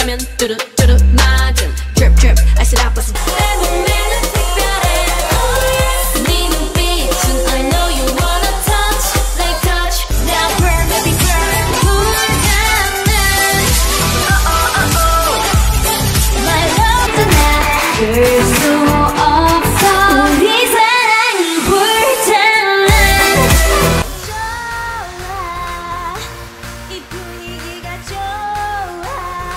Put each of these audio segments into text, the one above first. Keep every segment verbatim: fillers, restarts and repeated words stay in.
있다면 뚜루뚜루 맞음 drip drip I said opposite 내 몸매는 특별해 네 눈빛은 I know you wanna touch like touch now burn baby burn 불가능 oh oh oh oh my love tonight 들수 없어 우리 사랑이 불타는 좋아 이 분위기가 좋아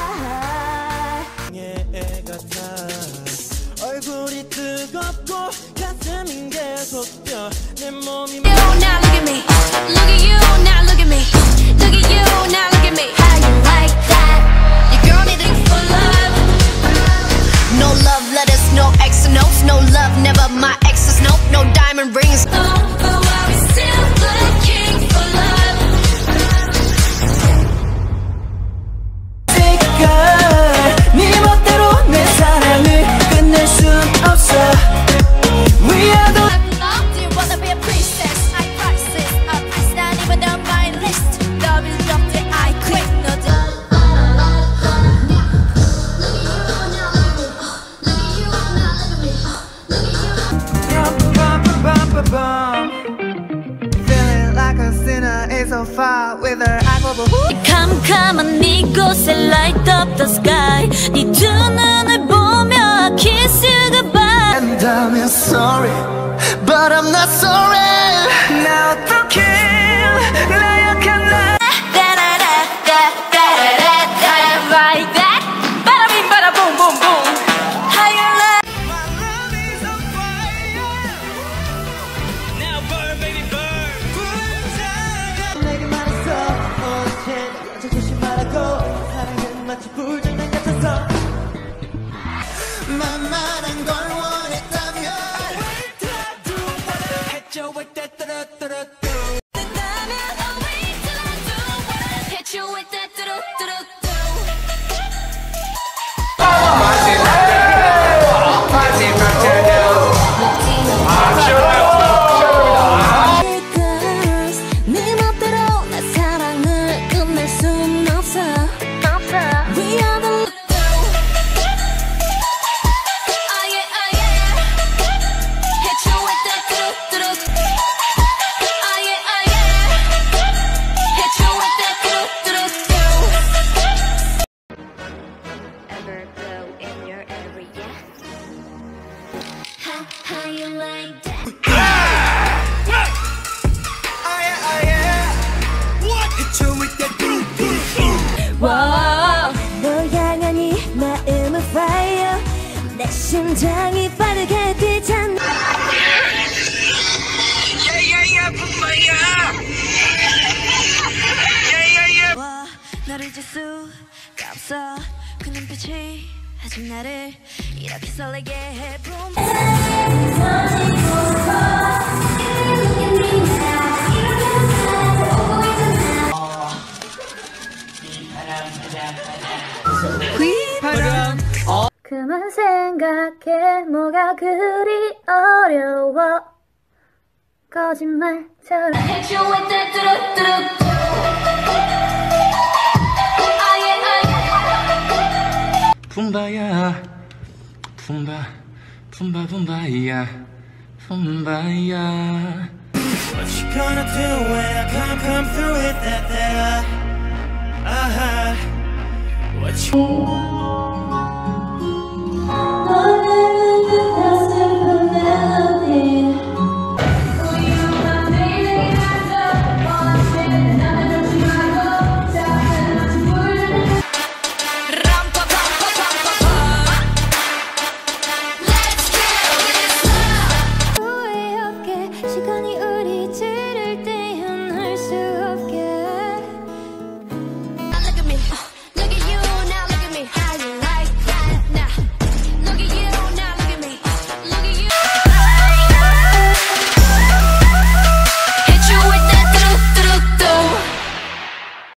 애 같아 얼굴이 뜨겁고 가슴인 계속 뛰어 내 몸이 You now look at me look at you now look at me look at you now look at me how you like that your girl needing for love no love letters no X and O's no love never my exes no no diamond rings no but why we still looking for love 네 멋대로 내 사랑을 끝낼 순 없어 We are the do you wanna be a princess I priceless a price not even on my list love is love till I quit no Feeling like a sinner is so far with her eye global 캄캄한 이곳에 light up the sky 네 두 눈을 보며 kiss you goodbye And I'm sorry But I'm not sorry 나 어떡해 나약한 나 like that bada bing bada boom boom boom how you like My love is on fire Now burn baby burn 불타가 내게 말했어 언제 여자 조심하라고 사랑은 마치 불장난 같아서 만만한 걸 원했다면 Wait till I do what I hit you with that 뚜루뚜루뚜 I'll wait till I do what I hit you with that do-do-do-do. girls 네 멋대로 내 사랑을 끝낼 순 없어 We are the Ah yeah, ah yeah. Hit you with that do-do-do. Ah yeah, ah yeah. Hit you with that do-do-do. Ever glow in your area? How, how you like that? Oh yeah, oh yeah What? Hit you with that 뚜루뚜루 wow. 널 향한 이 마음은 fire 내 심장이 빠르게 뛰잖아 Yeah, yeah, yeah, 뿜빠야 Yeah, yeah, yeah 와 너를 잊을 수가 없어 그 눈빛이 아직 나를 이렇게 설레게 해 boom. 그만 생각해 뭐가 그리 어려워 거짓말처럼 Hit you with that do-do-do. Ah yeah, ah yeah. 붐바야 붐바 붐바 붐바야 붐바야 What you gonna do when I come, come through with that, that, uh, uh-huh What you